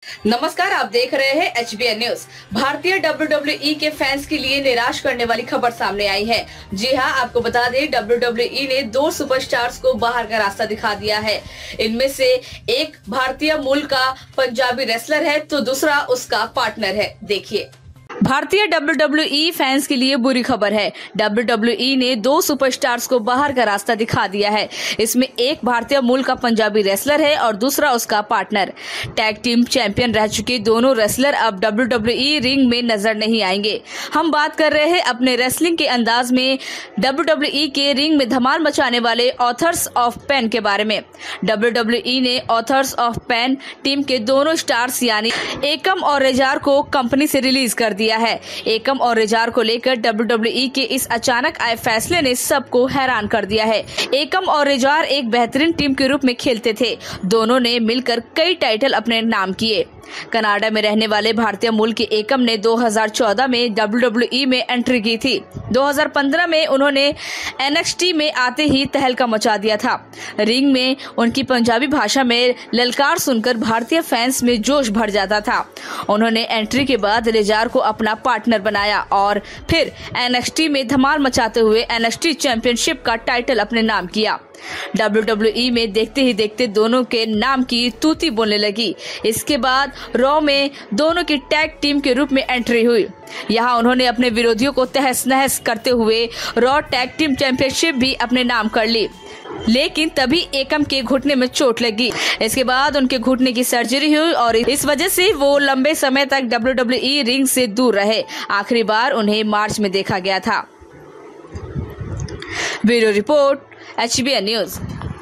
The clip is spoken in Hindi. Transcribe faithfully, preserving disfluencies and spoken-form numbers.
नमस्कार, आप देख रहे हैं एच बी एन न्यूज। भारतीय डब्ल्यू डब्ल्यू ई के फैंस के लिए निराश करने वाली खबर सामने आई है। जी हां, आपको बता दें, डब्ल्यू डब्ल्यू ई ने दो सुपरस्टार्स को बाहर का रास्ता दिखा दिया है। इनमें से एक भारतीय मूल का पंजाबी रेसलर है तो दूसरा उसका पार्टनर है। देखिए, भारतीय डब्ल्यू डब्ल्यू ई फैंस के लिए बुरी खबर है। डब्ल्यू डब्ल्यू ई ने दो सुपरस्टार्स को बाहर का रास्ता दिखा दिया है। इसमें एक भारतीय मूल का पंजाबी रेसलर है और दूसरा उसका पार्टनर। टैग टीम चैंपियन रह चुके दोनों रेसलर अब डब्ल्यू डब्ल्यू ई रिंग में नजर नहीं आएंगे। हम बात कर रहे हैं अपने रेसलिंग के अंदाज में डब्ल्यू डब्ल्यू ई के रिंग में धमाल मचाने वाले ऑथर्स ऑफ पेन के बारे में। डब्ल्यू डब्ल्यू ई ने ऑथर्स ऑफ पेन टीम के दोनों स्टार्स यानी एकम और रेजार को कंपनी से रिलीज कर दिया है। एकम और रेजार को लेकर डब्ल्यू डब्ल्यू ई के इस अचानक आए फैसले ने सबको हैरान कर दिया है। एकम और रेजार एक बेहतरीन टीम के रूप में खेलते थे। दोनों ने मिलकर कई टाइटल अपने नाम किए। कनाडा में रहने वाले भारतीय मूल के एकम ने दो हज़ार चौदह में डब्ल्यू डब्ल्यू ई में एंट्री की थी। दो हज़ार पंद्रह में उन्होंने एन एक्स टी में आते ही तहलका मचा दिया था। रिंग में उनकी पंजाबी भाषा में ललकार सुनकर भारतीय फैंस में जोश भर जाता था। उन्होंने एंट्री के बाद रेजार को अपना पार्टनर बनाया और फिर एन एक्स टी में धमाल मचाते हुए एन एक्स टी चैंपियनशिप का टाइटल अपने नाम किया। डब्ल्यू डब्ल्यू ई में देखते ही देखते दोनों के नाम की तूती बोलने लगी। इसके बाद रॉ में दोनों की टैग टीम के रूप में एंट्री हुई। यहाँ उन्होंने अपने विरोधियों को तहस नहस करते हुए रॉ टैग टीम चैंपियनशिप भी अपने नाम कर ली। लेकिन तभी एकम के घुटने में चोट लगी। इसके बाद उनके घुटने की सर्जरी हुई और इस वजह से वो लंबे समय तक डब्ल्यू डब्ल्यू ई रिंग से दूर रहे। आखिरी बार उन्हें मार्च में देखा गया था। Bureau report, H B N news.